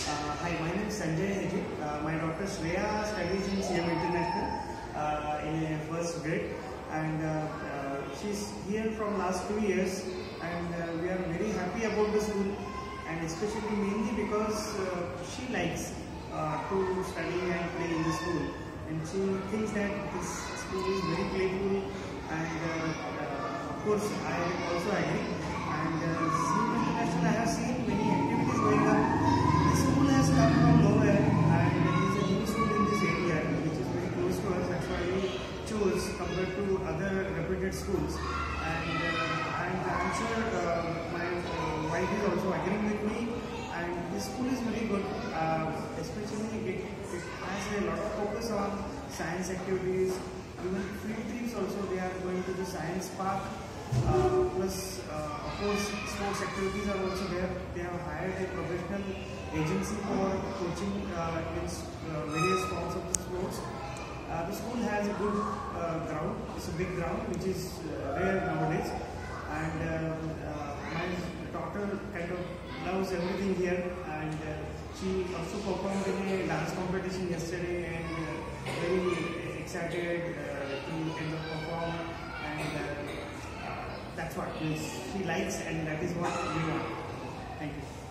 Hi, my name is Sanjay Hiji. My daughter Shreya studies in CM International in a first grade, and she's here from last 2 years, and we are very happy about the school, and especially mainly because she likes to study and play in the school, and she thinks that this school is very playful, and of course I also agree. And CM International, I have seen many activities going on. The school has come from nowhere, and there is a new school in this area which is very close to us. That's why we chose compared to other reputed schools. And I'm sure my wife is also agreeing with me. And this school is very good, especially it has a lot of focus on science activities. Even field trips also, they are going to the science park. Plus, of course, sports activities are also there. They have hired a professional agency for coaching in various forms of sports. The school has a good ground. It's a big ground, which is rare nowadays. And my daughter kind of loves everything here. And she also performed in a dance competition yesterday, and very excited to kind of perform. And that's what she likes, and that is what we want. Thank you.